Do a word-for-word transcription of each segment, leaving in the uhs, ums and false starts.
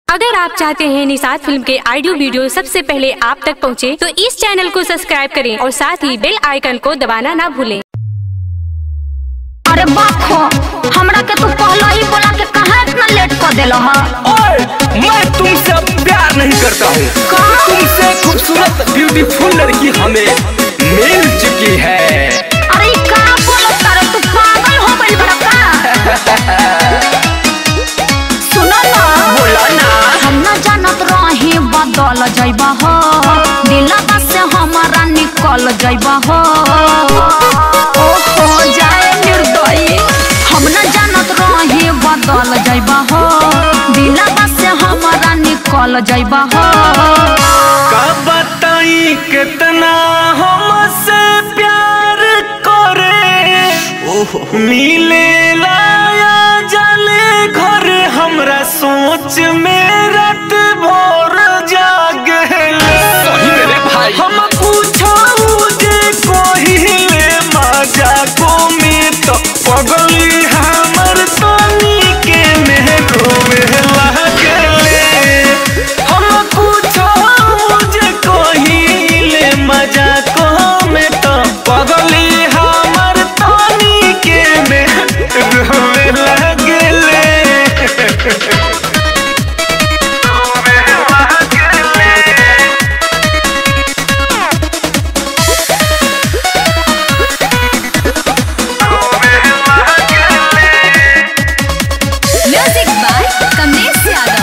अगर आप चाहते हैं निषाद फिल्म के ऑडियो वीडियो सबसे पहले आप तक पहुंचे, तो इस चैनल को सब्सक्राइब करें और साथ ही बेल आइकन को दबाना ना भूलें। अरे बाप हो, हमरा के तू पहले ही बोला के कहाँ इतना लेट कर देला है? ओए, मैं तुमसे प्यार नहीं करता हूँ। तुमसे खूबसूरत ब्यूटीफुल लड़की हमें मिल चुकी है। अरे क्या बोलो तारे, तू पागल हो गई बड़ा का? सुनो ना, बोला ना। हम न जानत रही बदल जाइबा हो, दिलवा से हमारा निकल जाइबा हो। ओहो जाए निर्दयी, हम न जानत रही बदल जाइबा हो, दिलवा से हमारा निकल जाइबा हो। का बताई कितना हमसे प्यार करे, मिले लाया जले घर हमरा सोच में रात भर जागले। सही मेरे भाई, हम पूछो जे कोहिले मजा को में तो पगली हमर तनी के में रोवे लागले। हम पूछो जे कोहिले मजा को में तो पगली हमर तनी के में रोवे लागले। Music by Kamlesh Yadav.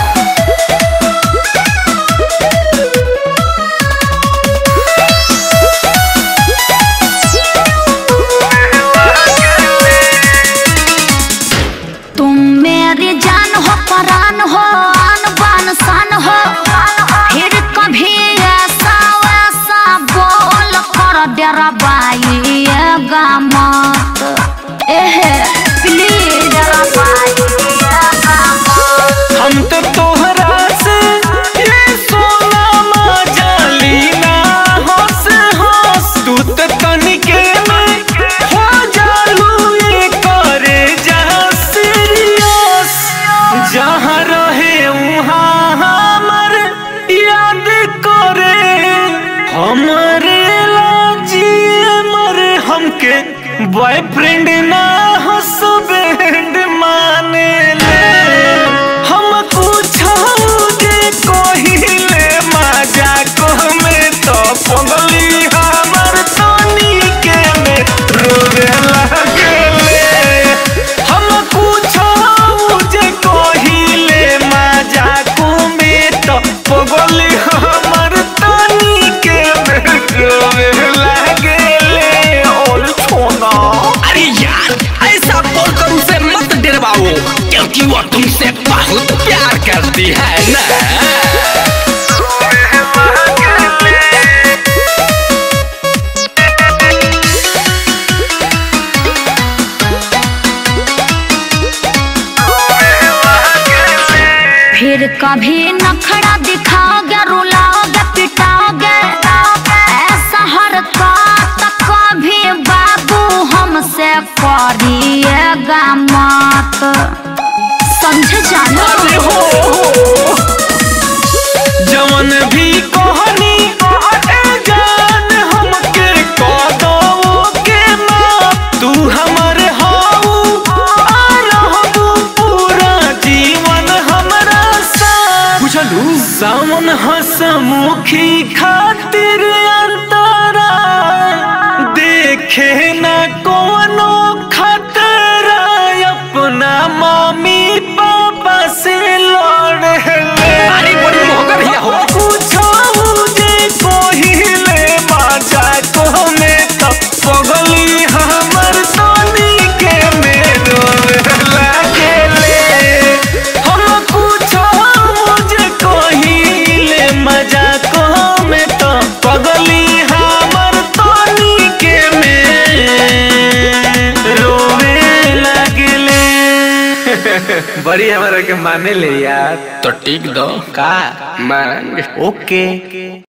तुम मेरी जान हो, परान हो, आन बान शान हो, फिर कभी ऐसा वैसा बोल कर डेरा बाइएगा मत। एहे प्लीज डेरा बाइएगा मत। हम तो तोहरा से ये सोना मजाली ना होस होस, तू तो तनिके में हो जालू ये करे जहाँ सीरियस। जहाँ रहे वहाँ हमर याद करे, हमरे लाजिए मरे हमके बॉयफ्रेंड ना हस्बैंड माने ले। हम पूछो जे कोहिले मजा को में तो पगली हमर तनी के में रोवे लागले। हम पूछो जे कोहिले मजा को में तो पगली हमर तनी के में रोवे लागले। और छोना, अरे यार ऐसा बोलकर उसे मत डरवाओ, क्योंकि वो तुमसे बहुत प्यार करती है ना। फिर कभी नखरा दिखाओगे, रुलाओगे, पिटाओगे, ऐसा हरकत कभी बाबू हमसे करिएगा मत। समझे जानो? अरे हो, हो। जवन भी कहनी ए जान हमके कदो के माँ, तू हमरे हाऊ आ रहबू पूरा जीवन हमरा साथ। बुझलू सावन हसमुखी खातिर अंतरा देखे न कोनो खतरा, अपना मम्मी पापा से लड़े ले। अरे बड़ी मोहगर हिया हो। पूछो जे कोहिले मजा को में तो पगली हमर तनी के में रोवे लागले। हम पूछो जे कोहिले मजा को में तो पगली हमर तनी के में रोवे लागले। बड़ी हमारा के माने ले यार, तो टिक दो का मांग। ओके।